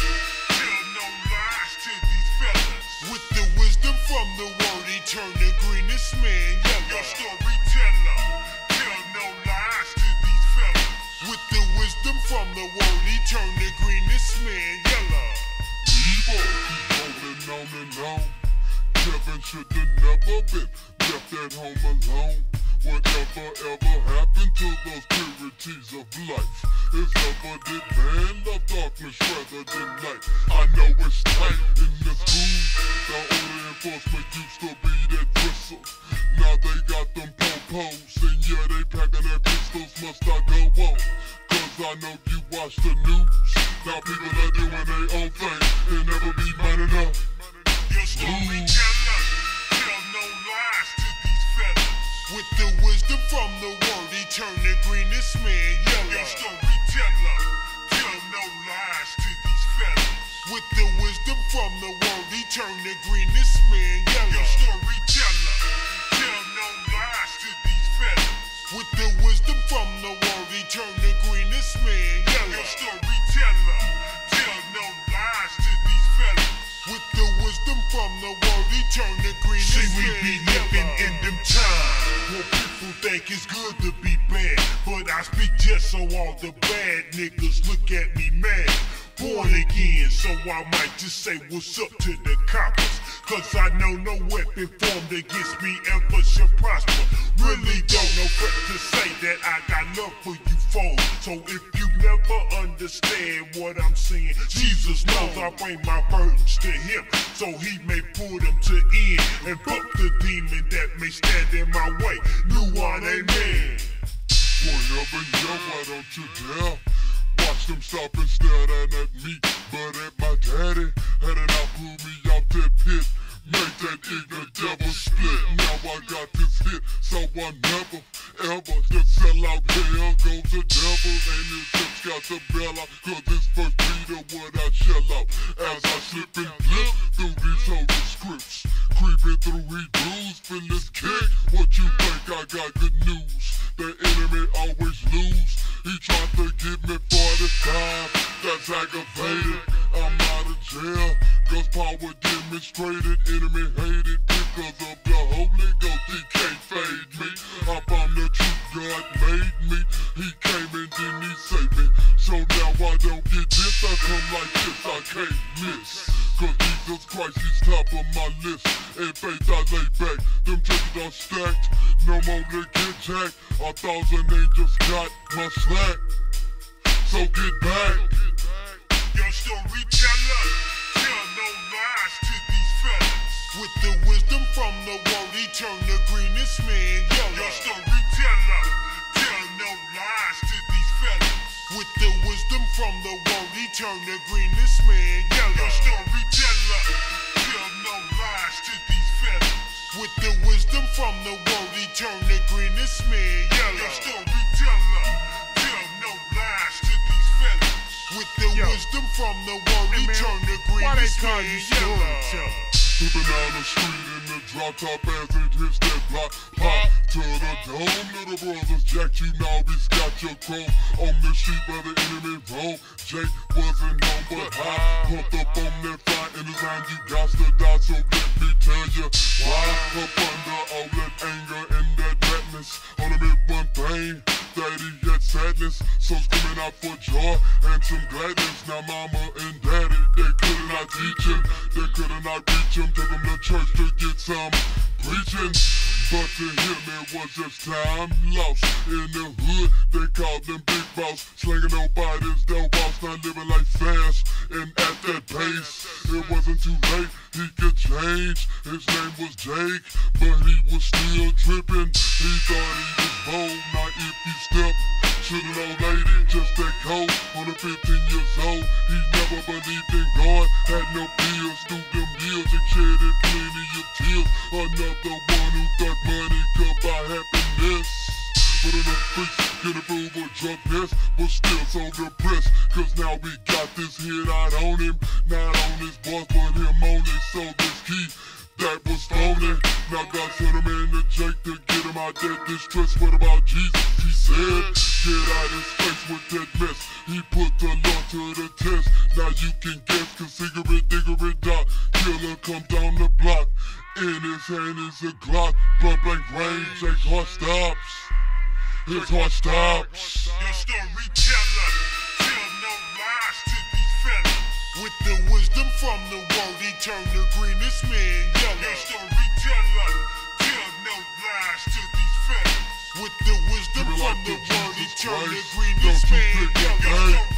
Tell no lies to these fellas. With the wisdom from the word, he turned the greenest man yellow. Your storyteller. Tell no lies to these fellas. With the wisdom from the word, he turned the greenest man yellow. Evil, keep rolling on and on. Kevin should have never been left at home alone. Whatever ever happened to those purities of life? Is evident man of darkness rather than light. I know it's tight in this room. The only enforcement used to be that whistle. Now they got them po-pos, and yeah, they packing their pistols. Must I go on? Cause I know you watch the news. Now people are doing their own thing and never be man enough. Your storyteller, tell no lies to these fellas. With the wisdom from the word, he turned the greenest man yellow. Your storyteller, tell no lies to these fellas. With the wisdom from the word, he turned the greenest man yellow. Your storyteller, tell no lies to these fellas. With the wisdom from the word, he turned the greenest man yellow. Your storyteller, tell no lies to these fellas. With the wisdom from the word, he turned the greenest man yellow. See, we be living in them times where people think it's good to be bad, but I speak just so all the bad niggas look at me mad. Born again, so I might just say what's up to the coppers. Cause I know no weapon formed against me ever shall prosper. Really don't know what to say that I got love for you foes. So if you never understand what I'm saying, Jesus knows I bring my burdens to him, so he may put them to end and fuck the demon that may stand in my way. Nuwine, amen. Whatever, yeah, why don't you dare? Watch them stop and staring at me, but at my daddy. Had it out, pull me out that pit, make that ignorant devil split. Now I got this hit, so I never, ever just sell out. Hell goes the devil, and his hips got the bell out. Cause this first Peter what I shell out. As I slip and flip through these holy scripts, creeping through Hebrews, feel this kick. What you think, I got good news? The enemy always lose. He tried to give me 45, that's aggravated. I'm out of jail, God's power demonstrated. Enemy hated because of the Holy Ghost. He can't fade me. I found the truth, God made me. He came and then he saved me. So now I don't get this, I come like this, I can't miss. Cause Jesus Christ, he's top of my list. In faith I lay back, them churches are stacked. No more to get jacked. 1,000 angels got my slack. So get back. Your storyteller, tell no lies to these fellas. With the wisdom from the word, he turned the greenest man yellow. Your storyteller, tell no lies to these fellas. With the wisdom from the word, he turned the greenest man yellow. Your storyteller, tell no lies to these fellas. With the wisdom from the word, he turned the greenest man yellow. Your storyteller, tell no lies to these fellas. With the wisdom from the word, he turned the greenest man yellow. Slipping down the street in the drop top as it hits that block. Pop to the dome, little brothers jacked you, now he's got your chrome. On the street where the enemy roam, Jake wasn't home but high. Pumped up on that fire in the line, you got to die, so let me tell you why. Up under all that anger and that madness, on the mid one thing, that he had sadness, so screaming out for joy and some gladness. Now mama and daddy, they could not teach him, they could not reach him. Took him to church to get some preaching, but to him it was just time lost. In the hood, they called him Big Boss, slinging nobody's dope boss, not living life fast and at that pace. It wasn't too late, he could change. His name was Jake, but he was still tripping. He thought he was bold. Now if you step to the old lady, just that cold, on the 15 years old, he never believed in God, had no fears through them years, and shedded plenty of tears. Another one who thought money could buy happiness. But enough freaks get approval drunkness, but still so depressed, cause now we got this hit out on him. Not on his boss, but him only. So this key that was phony. Now God sent him in to Jake to get him out that distress. What about Jesus? He said get out his face with that mess. He put the law to the test. Now you can guess, cause cigarette, diggerette, dot. Killer come down the block. In his hand is a Glock. Blunt blank range, Jake's heart stops. His heart stops. Your storyteller, tell no lies to these fellas. With the wisdom from the world, he turned the greenest man yellow. Your storyteller, tell no lies to these fellas. With the wisdom from the world, he turned the greenest man yellow.